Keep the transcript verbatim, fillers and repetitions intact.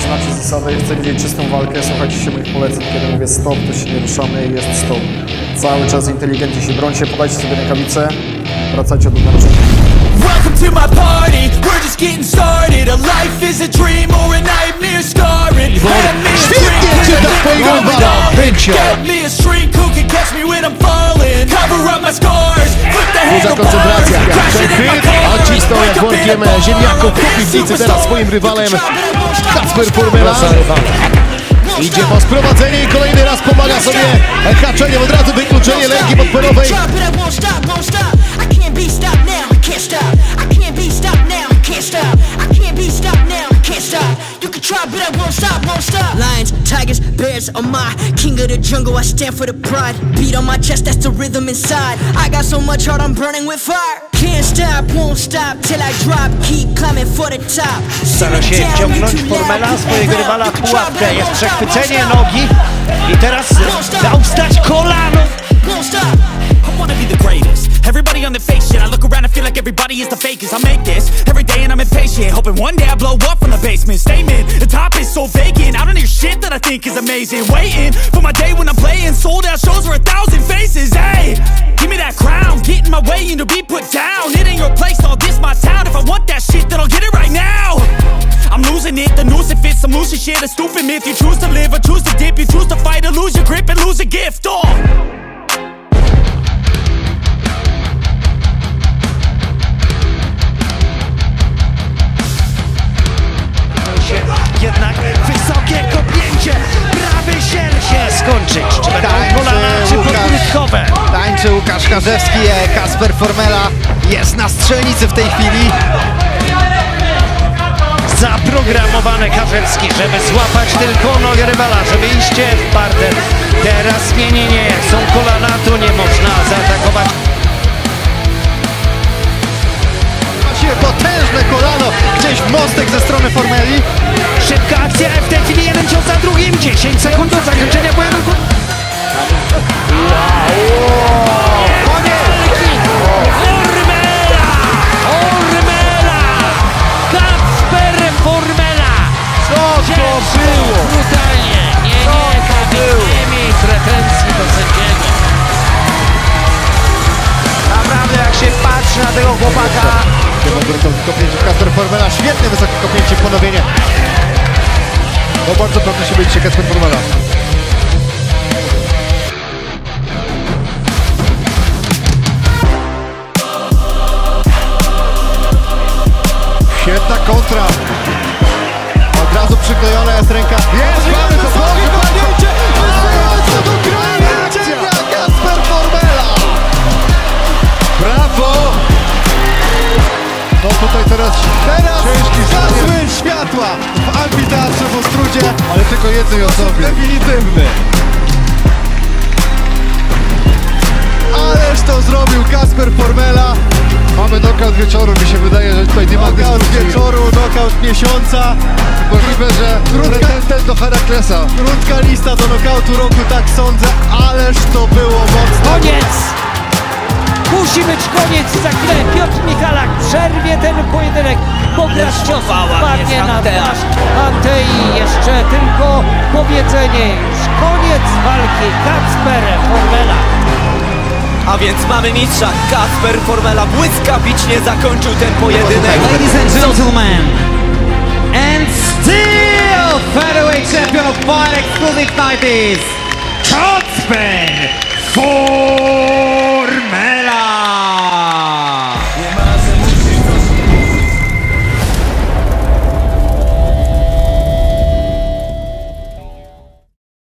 znacie zasady, chcę widzieć czystą walkę, słuchajcie się moich poleceń, kiedy mówię stop, to się nie ruszamy i jest stop. Cały czas inteligentnie się brońcie, podajcie sobie rękawice, wracajcie do narożenia. Welcome to my party, we're just getting started. A life is a dream or a nightmare scarring. Świetnie czyta twojego rywala, Pęcio! Duża koncentracja, odcisnął jak workiem ziemniaków po piwnicy teraz swoim rywalem Kacper Formela. Idzie po sprowadzenie i kolejny raz pomaga sobie haczeniem, od razu wykluczenie lęki podporowej. Lions, tigers, bears are my king of the jungle. I stand for the pride. Beat on my chest, that's the rhythm inside. I got so much heart, I'm burning with fire. Can't stop, won't stop till I drop. Keep climbing for the top. Stara się wciągnąć Formela swojego rywala w pułapkę. Jest przechwycenie nogi i teraz dał wstać kolano. I wanna be the greatest. Everybody on the fake shit. I look around and feel like everybody is the fakest. I make this every day and I'm impatient, hoping one day I blow up from the basement. Statement, the top is so vacant. I don't hear shit that I think is amazing. Waiting for my day when I'm playing sold out shows for a thousand faces. Hey, give me that crown, get in my way and to be put down. It ain't your place, all this my town. If I want that shit, then I'll get it right now. I'm losing it, the noose it fits. I'm losing shit, a stupid myth. You choose to live or choose to dip. You choose to fight or lose your grip and lose a gift. Oh. Jednak wysokie kopnięcie, prawy siel się skończyć. Czy będą kolana, czy podbródkowe? Tańczy Łukasz Karzewski, Kacper Formela jest na strzelnicy w tej chwili. Zaprogramowany Karzewski, żeby złapać tylko nogę rywala, żeby iście w parter. Teraz zmienienie, jak są kolana, to nie można zaatakować. Potężne kolano gdzieś w mostek ze strony Formeli. Szybka akcja, w tej chwili jeden cios za drugim, dziesięć sekund do zakończenia pojedynku. Formela! Formela! Kacper Formela! Co to było? Brutalnie! Nie, nie, nie miej pretensji do sędziego. Naprawdę jak się patrzy na tego chłopaka. Kopnięcie Kacper Formela, świetne wysokie kopnięcie, ponowienie. No bardzo proszę się boicie Kacper Formela. Świetna kontra. Od razu przyklejona jest ręka. Jest, mamy to wysokie kopnięcie! Wystające do kraju! Kacper Formela! Brawo! No tutaj teraz, teraz zgasły światła w amfiteatrze w Ostródzie, ale tylko jednej osobie. Definitywny. Ależ to zrobił Kacper Formela. Mamy knockout wieczoru, mi się wydaje, że tutaj nie ma knockout wieczoru, knockout miesiąca. Możliwe, że krótka, ten do Heraklesa. Krótka lista do knockoutu roku, tak sądzę, ależ to było mocno. Koniec! Musi być koniec za chwilę. Piotr Michalak przerwie ten pojedynek, bo grać cios spadnie na twarz Antei. Jeszcze tylko powiedzenie, już koniec walki Kacper Formela. A więc mamy mistrza. Kacper Formela błyskawicznie zakończył ten pojedynek. Ladies and gentlemen, and still featherweight champion of Fight Exclusive Night is Kacper Formela.